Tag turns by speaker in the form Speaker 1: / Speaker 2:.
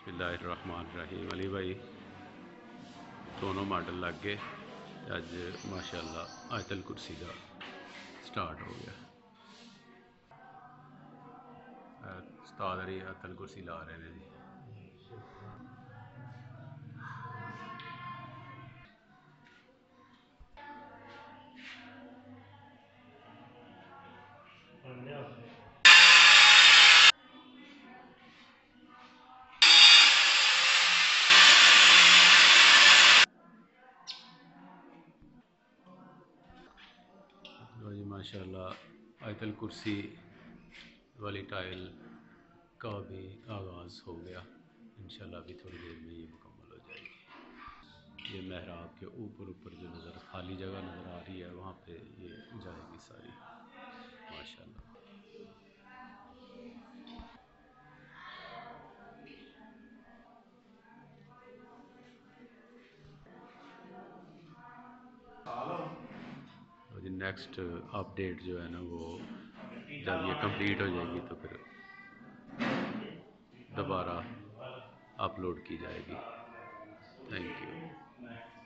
Speaker 1: बिस्मिल्लाहिर्रहमानिर्रहीम। अली भाई दोनों मॉडल लग गए। अज माशाअल्लाह आयतल कुर्सी का स्टार्ट हो गया। उस्ताद अली आयतल कुर्सी ला रहे हैं जी। जी माशाअल्लाह आयतल कुर्सी वाली टाइल का भी आगाज़ हो गया। इंशाअल्लाह भी थोड़ी देर में ये मुकम्मल हो जाएगी। ये मेहराब के ऊपर जो नज़र खाली जगह नज़र आ रही है वहाँ पे ये जाएगी सारी माशाअल्लाह। और जी नेक्स्ट अपडेट जो है ना वो जब ये कंप्लीट हो जाएगी तो फिर दोबारा अपलोड की जाएगी। Thank you.